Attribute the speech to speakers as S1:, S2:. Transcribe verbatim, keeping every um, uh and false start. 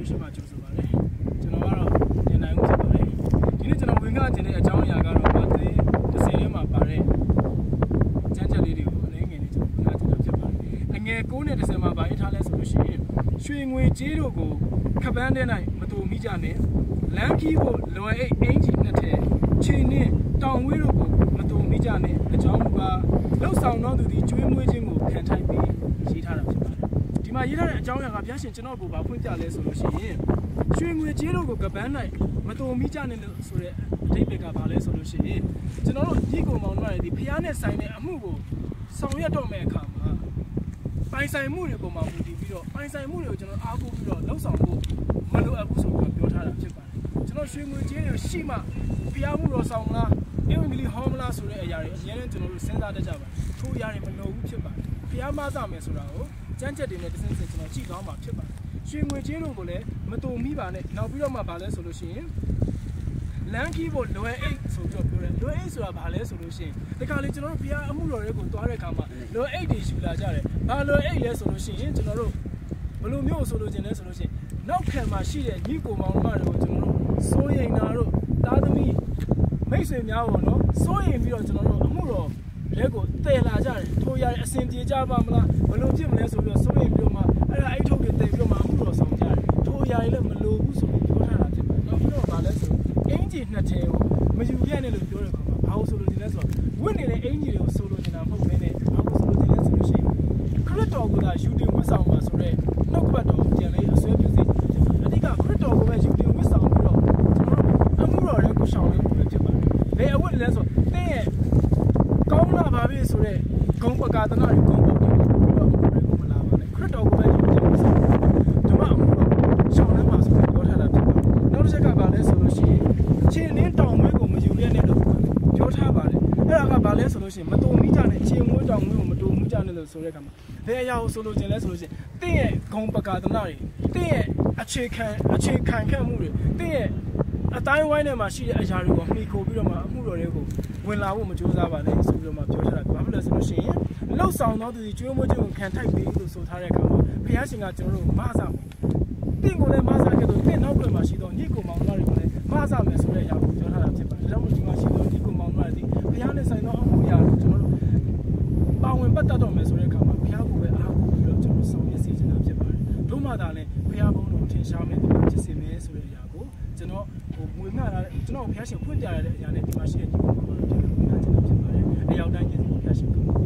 S1: Revolution Ministries ပါလေကျွန်တော်ကတော့နေနိုင်ဦးဖြစ်ပါတယ်ဒီနေ့ကျွန်တော်ဝင်ကားခြင်းတဲ့အကြောင်းအရာကတော့ဘာလဲတစ်စင်းထဲမှာပါတဲ့ကျမ်းချက်လေးတွေကိုအနေငယ်လေးကျွန်တော်ဝင်ကားခြင်းဖြစ်ပါတယ်အငယ်၉နဲ့တစ်စင်းမှာပါရေးထားလဲဆိုလို့ရှိရင်ရွှေငွေကြေးတို့ကိုခပန်းထဲ၌မတူမိကြနဲ့လမ်းခီးဖို့လွယ်အိတ်အင်ဂျီနှစ်ထည်ခြေနှင့်တောင်ဝေးတို့ကိုမတူမိကြနဲ့အကြောင်းမူကားလှုပ်ဆောင်သောသူသည်ကျွေးမွေးခြင်းကိုခံထိုက်ပြီးရေးထားတာဖြစ်ပါတယ်ဒီမှာရေးထားတဲ့အကြောင်းအရာကဘုရားရှင်ကျွန်တော်ကိုဘာဖွင့်ပြလဲဆိုလို့ရှိရင်ရွှေငွေကြေးတို့ကိုကပန်း၌မတူမိကြနဲ့လို့ဆိုတဲ့အဓိပ္ပာယ်ကဘာလဲဆိုလို့ရှိရင်ကျွန်တော်တို့ဒီကိုမောင်တို့တွေဒီဖျားနဲ့ဆိုင်တဲ့အမှုကိုဆောင်ရွက်တော့မယ့်အခါမှာပိုင်ဆိုင်မှုတွေပုံမှာမူတည်ပြီးတော့ပိုင်ဆိုင်မှုတွေကိုကျွန်တော်အားကိုးပြီးတော့လှုပ်ဆောင်ဖို့မလိုအပ်ဘူးဆိုပြီးပြောထားတာဖြစ်ပါတယ်ကျွန်တော်ရွှေငွေကြေးတွေရှိမှဖျားမှုတော်ဆောင်လားအင်္ဂလိပ်ဟောမလားဆိုတဲ့အရာတွေအရင်ကကျွန်တော်တို့စဉ်းစားတတ်ကြပါထို့အရာတွေမလိုဘူးဖြစ်ပါတယ်ဖျားမသားမယ်ဆိုတာကိုကျမ်းချက်တွေနဲ့တစ်စင်းစင်းကျွန်တော်ကြည့်သွားမှာဖြစ်ပါတယ်ရွှေငွေကြေးတို့ကိုလည်းမတူမိပါနဲ့နောက်ပြီးတော့မှဗာလဲဆိုလို့ရှိရင်လမ်းခီးဖို့လွယ်အိတ်ဆိုတော့ပြောတယ်လွယ်အိတ်ဆိုတာဗာလဲဆိုလို့ရှိရင်ဒီခါလေးကျွန်တော်တို့ဘုရားအမှုတော်တွေကိုတွားတဲ့အခါမှာလွယ်အိတ်တွေယူလာကြတယ်ဘာလွယ်အိတ်လဲဆိုလို့ရှိရင်ကျွန်တော်တို့ဘယ်လိုမျိုးဆိုလို့ခြင်းလဲဆိုလို့ရှိရင်နောက်ခံမှာရှိတဲ့ညီကိုမောင်မတွေကိုကျွန်တော်တို့စိုးရိမ်တာတို့သားသမီးမိတ်ဆွေများပေါ့နော်စိုးရိမ်ပြီးတော့ကျွန်တော်တို့အမှုတော်လက်ကိုတည်လာကြတယ်ထိုးရတဲ့အစဉ်ပြေကြပါမလားဘယ်လိုဖြစ်မလဲဆိုပြီးတော့စိုးရိမ်ပြီးတော့မှအဲ့ဒါအိတ်ထုတ်တွေတည်ပြီးတော့မှအမှုတော်ဆောင်ကြတယ်ထိုးရရင်လည်းမလိုဘူးဆိုပြီးပြောထားတာဖြစ်ပါတယ်နောက်ပြီးတော့ဗာလဲဆိုအင်ဂျီနှစ်ထည်ကိုမယူရနဲ့လို့ပြောတဲ့ခါမှာဘာလို့ဆိုလို့ဒီလဲဆိုတော့ဝင့်နေတဲ့အင်ဂျီတွေကိုဆိုလို့နေတာမဟုတ်ဘဲနဲ့ဘာလို့ဆိုလို့ဒီလဲဆိုလို့ရှိရင်ခရစ်တော်ကယူတင်ဝတ်ဆောင်ပါဆိုတော့နှုတ်ကပတ်တော်ကိုပြန်လေးအစွဲပြုစေအဓိကခရစ်တော်ကိုပဲယူတင်ဝတ်ဆောင်ပြီးတော့ကျွန်တော်တို့အမှုတော်တွေကိုရှောင်နေလို့ဖြစ်ပါတယ်ဘယ်အဝတ်လဲဆိုတင်းရဲ့ကောင်းလာပါပြီဆိုတော့ဂုံပကာသနာတွေဂုံပုတ်တယ်တော့အမှုတွေကိုမလာပါနဲ့ခရစ်တော်ကိုပဲယူတင်ဝတ်ဆောင်ဓမ္မအမှုတော်ရှောင်နေမှာဆိုတော့ပြောထားတာဖြစ်ပါတယ်နောက်တစ်ချက်ကဘာလဲဆိုလို့ရှိရင်ခြေနှင်းတောင်ဝဲကိုမယူရနဲ့လို့ပြောထားပါတယ်အဲ့ဒါကဘာလဲဆိုလို့ရှိရင်မတူမိကြနဲ့ခြေမွေးတောင်ဝဲကိုမတူမိကြနဲ့လို့ဆိုတဲ့အခါမှာဘယ်အရာကိုဆိုလို့ခြင်းလဲဆိုလို့ရှိရင်တင်းရဲ့ဂုံပကာသနာတွေတင်းရဲ့အခြေခံအခြေခံခန့်မှုတွေတင်းရဲ့အတိုင်းဝိုင်းထဲမှာရှိတဲ့အရာတွေကိုမှီခိုပြီးတော့မှအမှုတော်တွေကိုဝင်လာဖို့မကြိုးစားပါနဲ့ဆိုပြီးတော့မှပြောထားတာဘာဖြစ်လဲဆိုလို့ရှိရင်လှုပ်ဆောင်သောသူကြီးကျွေးမွေးခြင်းကိုခံထိုက်ပြီးလို့ဆိုထားတဲ့အခါမှာဘုရားရှင်ကကျွန်တော်တို့မဆာမယ်တင့်ကိုလည်းမဆာခဲ့တော့တင့်နောက်ွယ်မှာရှိသောညီကိုမောင်တို့တွေကိုလည်းမဆာမယ်ဆိုတဲ့အရာကိုပြောထားတာဖြစ်ပါတယ်ဒါကြောင့်မို့ဒီမှာရှိသောညီကိုမောင်တို့တွေဘုရားနဲ့ဆိုင်သောအမှုရာကိုကျွန်တော်တို့ပါဝင်ပတ်သက်တော့မယ်ဆိုတဲ့အခါမှာဘုရားကိုပဲအားကိုးပြီးတော့ကျွန်တော်ဆောင်ရွက်စေချင်တာဖြစ်ပါတယ်တို့မှသာလည်းဘုရားဘုန်းတော်ထင်ရှားမယ်ဒီမှာဖြစ်စေမယ်ဆိုတဲ့အရာကိုကျွန်တော်ဟိုဝေငှလာတဲ့ကျွန်တော်ဘုရားရှင်ဖွင့်ပြရတဲ့အရာနဲ့ဒီမှာရှိတဲ့ညီကိုမောင်တို့တွေကိုဝေငှချင်တာဖြစ်ပါတယ်အရောက်တိုင်းကျေးဇူးဘုရားရှင်